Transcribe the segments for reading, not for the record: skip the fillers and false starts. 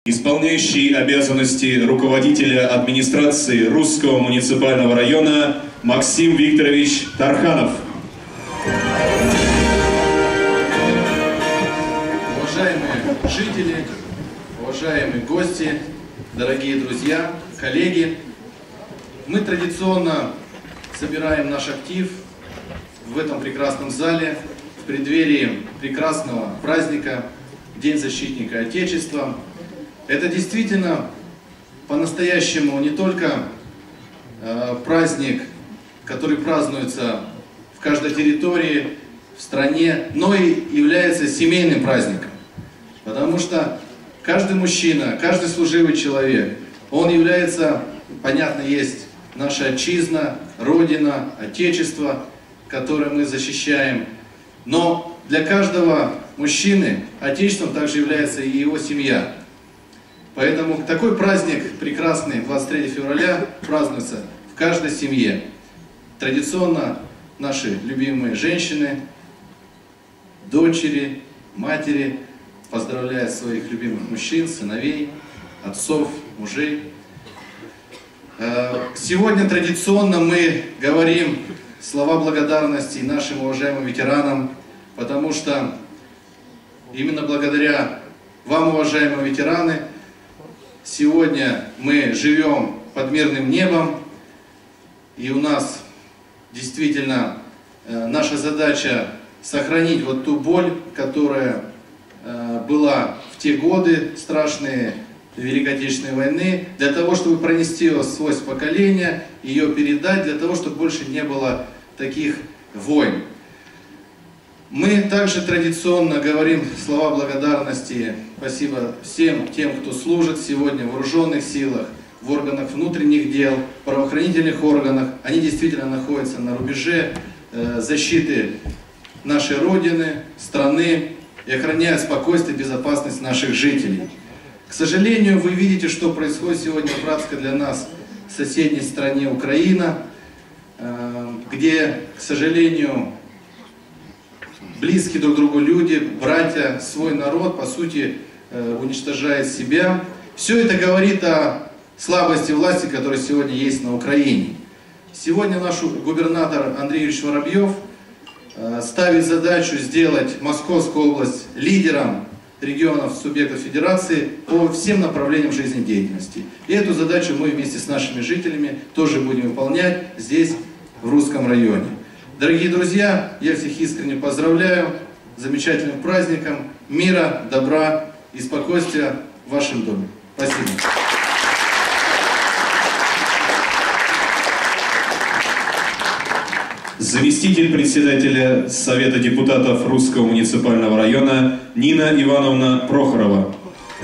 Исполняющий обязанности руководителя администрации Русского муниципального района Максим Викторович Тарханов. Уважаемые жители, уважаемые гости, дорогие друзья, коллеги, мы традиционно собираем наш актив в этом прекрасном зале в преддверии прекрасного праздника День защитника Отечества. Это действительно по-настоящему не только праздник, который празднуется в каждой территории, в стране, но и является семейным праздником. Потому что каждый мужчина, каждый служивый человек, он является, понятно, есть наша отчизна, Родина, Отечество, которое мы защищаем. Но для каждого мужчины Отечеством также является и его семья. Поэтому такой праздник прекрасный, 23 февраля, празднуется в каждой семье. Традиционно наши любимые женщины, дочери, матери поздравляют своих любимых мужчин, сыновей, отцов, мужей. Сегодня традиционно мы говорим слова благодарности нашим уважаемым ветеранам, потому что именно благодаря вам, уважаемые ветераны, сегодня мы живем под мирным небом, и у нас действительно наша задача сохранить вот ту боль, которая была в те годы страшные Великой Отечественной войны, для того, чтобы пронести ее сквозь поколения, ее передать, для того, чтобы больше не было таких войн. Мы также традиционно говорим слова благодарности, спасибо всем тем, кто служит сегодня в вооруженных силах, в органах внутренних дел, в правоохранительных органах. Они действительно находятся на рубеже защиты нашей Родины, страны и охраняют спокойствие и безопасность наших жителей. К сожалению, вы видите, что происходит сегодня в братской для нас соседней стране Украина, где, к сожалению, близкие друг другу люди, братья, свой народ, по сути, уничтожает себя. Все это говорит о слабости власти, которая сегодня есть на Украине. Сегодня наш губернатор Андрей Юрьевич Воробьев ставит задачу сделать Московскую область лидером регионов, субъектов федерации по всем направлениям жизнедеятельности. И эту задачу мы вместе с нашими жителями тоже будем выполнять здесь, в Русском районе. Дорогие друзья, я всех искренне поздравляю с замечательным праздником, мира, добра и спокойствия в вашем доме. Спасибо. Заместитель председателя Совета депутатов Русского муниципального района Нина Ивановна Прохорова.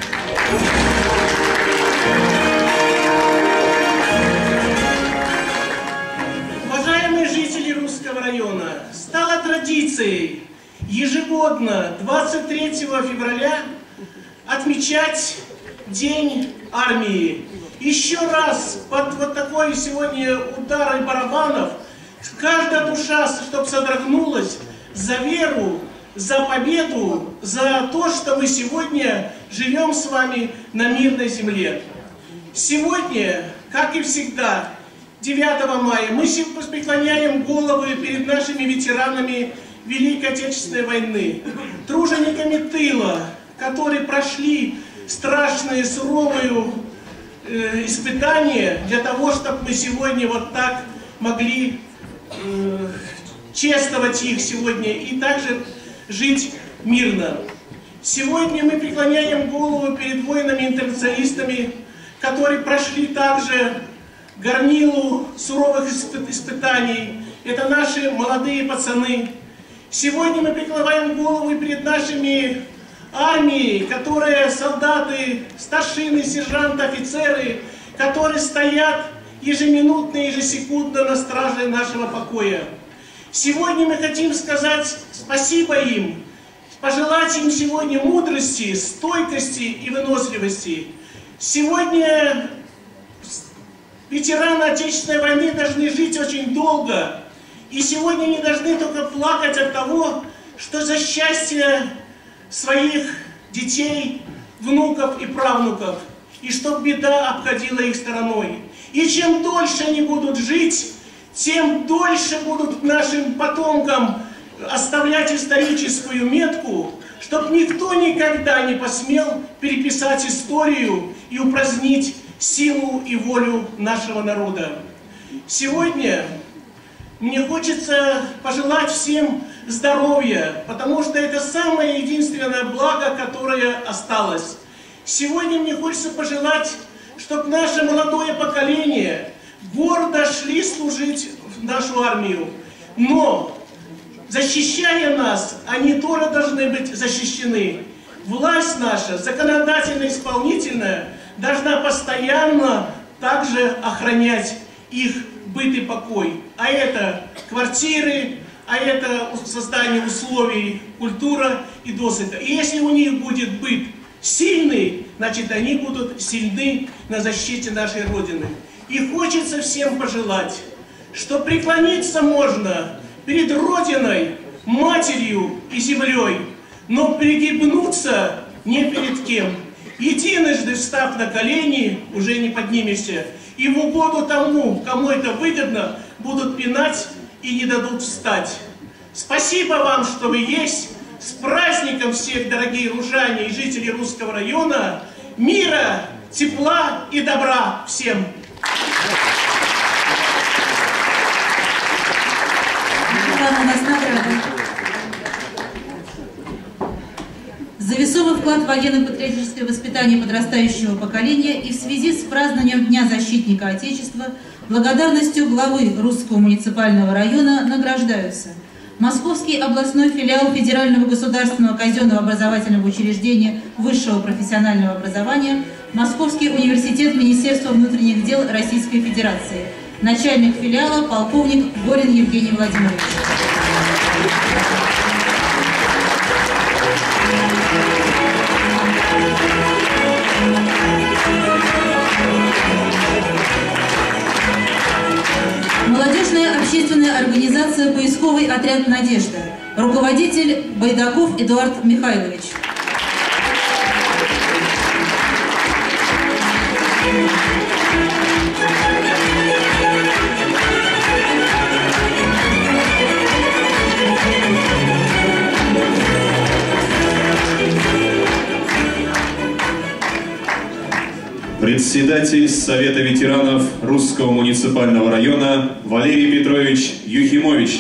Уважаемые жители Русского района, стало традицией ежегодно 23 февраля отмечать День армии. Еще раз под вот такой сегодня удар барабанов каждая душа, чтобы содрогнулась за веру, за победу, за то, что мы сегодня живем с вами на мирной земле. Сегодня, как и всегда, 9 мая, мы преклоняем головы перед нашими ветеранами Великой Отечественной войны, тружениками тыла, которые прошли страшные, суровые испытания для того, чтобы мы сегодня вот так могли чествовать их сегодня и также жить мирно. Сегодня мы преклоняем голову перед воинами-интернационалистами, которые прошли также горнилу суровых испытаний. Это наши молодые пацаны. Сегодня мы преклоняем голову перед нашими армией, которые солдаты, старшины, сержанты, офицеры, которые стоят ежеминутно, ежесекундно на страже нашего покоя. Сегодня мы хотим сказать спасибо им, пожелать им сегодня мудрости, стойкости и выносливости. Сегодня ветераны Отечественной войны должны жить очень долго, и сегодня не должны только плакать от того, что за счастье своих детей внуков и правнуков, и чтоб беда обходила их стороной. И чем дольше они будут жить, тем дольше будут нашим потомкам оставлять историческую метку, чтоб никто никогда не посмел переписать историю и упразднить силу и волю нашего народа. Сегодня мне хочется пожелать всем здоровья, потому что это самое единственное благо, которое осталось. Сегодня мне хочется пожелать, чтобы наше молодое поколение гордо шли служить в нашу армию. Но, защищая нас, они тоже должны быть защищены. Власть наша, законодательная, исполнительная, должна постоянно также охранять их быт и покой. А это квартиры, а это создание условий, культура и досыта. И если у них будет быт сильный, значит они будут сильны на защите нашей Родины. И хочется всем пожелать, что преклониться можно перед Родиной, Матерью и землей, но пригибнуться не перед кем. Единожды встав на колени, уже не поднимешься, и в угоду тому, кому это выгодно, будут пинать и не дадут встать. Спасибо вам, что вы есть. С праздником всех, дорогие ружане и жители Русского района. Мира, тепла и добра всем! За весомый вклад в военно-патриотическое воспитание подрастающего поколения и в связи с празднованием Дня защитника Отечества благодарностью главы Русского муниципального района награждаются Московский областной филиал Федерального государственного казенного образовательного учреждения высшего профессионального образования, Московский университет Министерства внутренних дел Российской Федерации, начальник филиала полковник Горин Евгений Владимирович. Молодежная общественная организация «Поисковый отряд «Надежда». Руководитель Байдаков Эдуард Михайлович. Председатель Совета ветеранов Русского муниципального района Валерий Петрович Юхимович.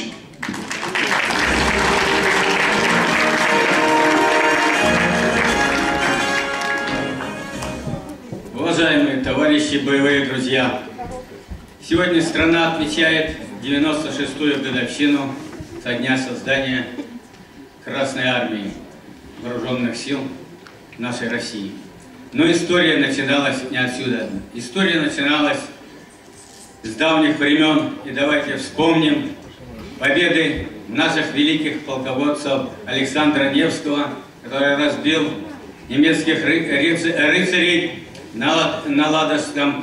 Уважаемые товарищи, боевые друзья! Сегодня страна отмечает 96-ю годовщину со дня создания Красной Армии Вооруженных сил нашей России. Но история начиналась не отсюда. История начиналась с давних времен. И давайте вспомним победы наших великих полководцев Александра Невского, который разбил немецких рыцарей на Ладожском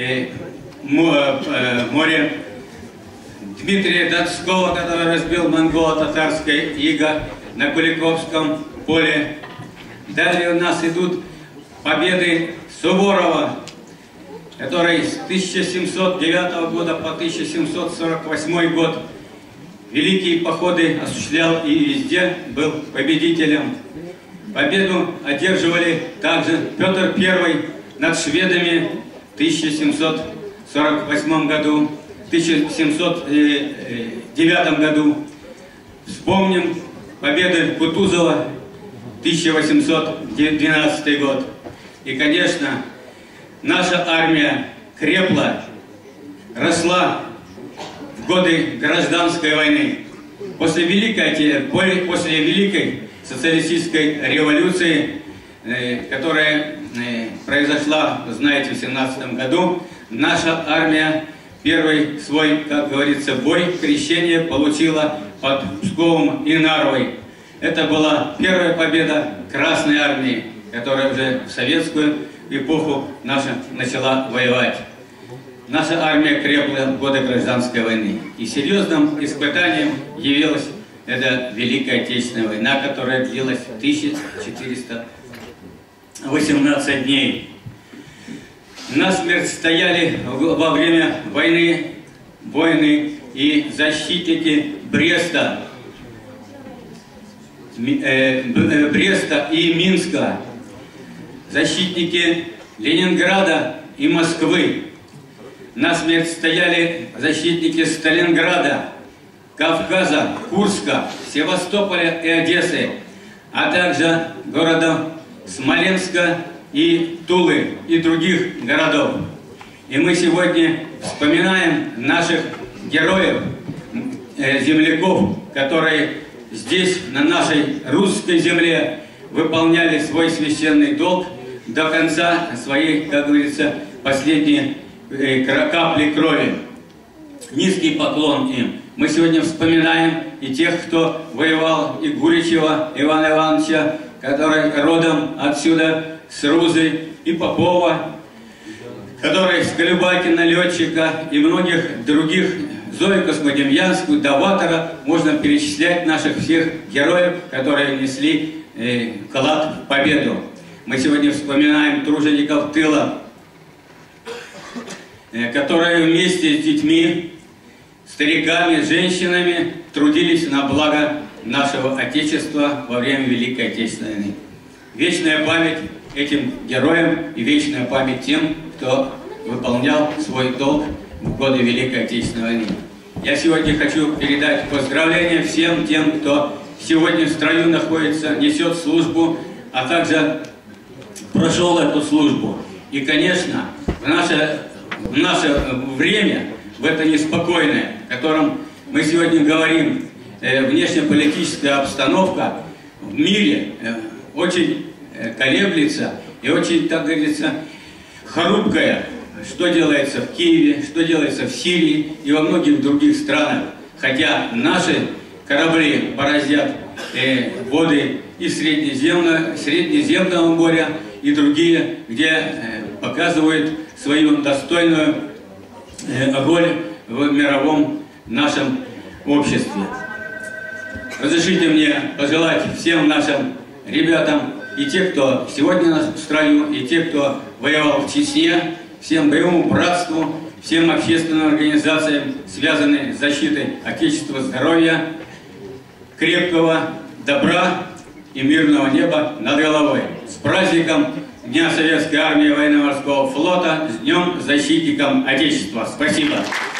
море, Дмитрия Донского, который разбил монголо-татарское иго на Куликовском поле. Далее у нас идут победы Суворова, который с 1709 года по 1748 год великие походы осуществлял и везде был победителем. Победу одерживали также Петр I над шведами в 1748 году, в 1709 году. Вспомним победы Кутузова, 1812 год. И, конечно, наша армия крепла, росла в годы гражданской войны. После Великой социалистической революции, которая произошла, вы знаете, в 17 году, наша армия первый свой, как говорится, бой, крещение получила под Псковом и Нарвой. Это была первая победа Красной армии, которая уже в советскую эпоху наша начала воевать. Наша армия крепла в годы гражданской войны. И серьезным испытанием явилась эта Великая Отечественная война, которая длилась 1400 18 дней. Насмерть стояли во время войны и защитники Бреста и Минска, защитники Ленинграда и Москвы. Насмерть стояли защитники Сталинграда, Кавказа, Курска, Севастополя и Одессы, а также города Смоленска и Тулы и других городов. И мы сегодня вспоминаем наших героев, земляков, которые здесь, на нашей русской земле, выполняли свой священный долг до конца своей, как говорится, последней капли крови. Низкий поклон им. Мы сегодня вспоминаем и тех, кто воевал, и Гуричева Ивана Ивановича, который родом отсюда, с Рузы, и Попова, который с Колюбакина, летчика, и многих других, Зою Космодемьянскую, Даватора, можно перечислять наших всех героев, которые несли вклад в победу. Мы сегодня вспоминаем тружеников тыла, которые вместе с детьми, стариками, женщинами трудились на благо нашего Отечества во время Великой Отечественной войны. Вечная память этим героям и вечная память тем, кто выполнял свой долг в годы Великой Отечественной войны. Я сегодня хочу передать поздравления всем тем, кто сегодня в строю находится, несет службу, а также прошел эту службу. И, конечно, в наше время, в это неспокойное, о котором мы сегодня говорим, внешнеполитическая обстановка в мире очень колеблется и очень, так говорится, хрупкая. Что делается в Киеве, что делается в Сирии и во многих других странах. Хотя наши корабли бороздят воды и Средиземного моря, и другие, где показывают свою достойную роль в мировом нашем обществе. Разрешите мне пожелать всем нашим ребятам, и те, кто сегодня в строю, и те, кто воевал в Чечне, всем боевому братству, всем общественным организациям, связанным с защитой Отечества, здоровья, крепкого добра и мирного неба над головой. С праздником Дня Советской Армии и Военно-Морского Флота, с Днем Защитником Отечества. Спасибо.